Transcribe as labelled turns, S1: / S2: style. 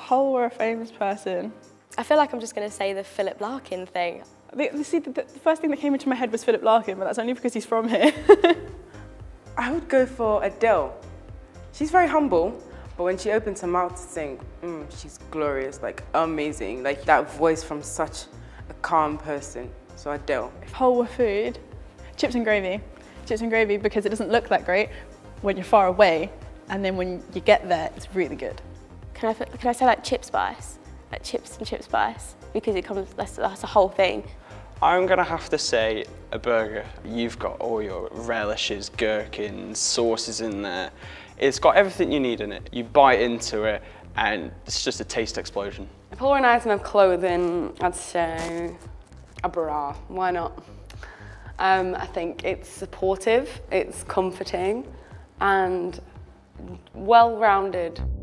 S1: Paul were a famous person.
S2: I feel like I'm just going to say the Philip Larkin thing.
S1: The first thing that came into my head was Philip Larkin, but that's only because he's from here.
S3: I would go for Adele. She's very humble, but when she opens her mouth to sing, she's glorious, like amazing. Like that voice from such a calm person. So Adele.
S1: If whole were food, chips and gravy. Chips and gravy because it doesn't look that great when you're far away, and then when you get there, it's really good.
S2: Can I say like chip spice? Like chips and chip spice? Because it comes, that's a whole thing.
S4: I'm gonna have to say a burger. You've got all your relishes, gherkins, sauces in there. It's got everything you need in it. You bite into it and it's just a taste explosion.
S5: If I were an item of clothing, I'd say a bra. Why not? I think it's supportive, it's comforting and well-rounded.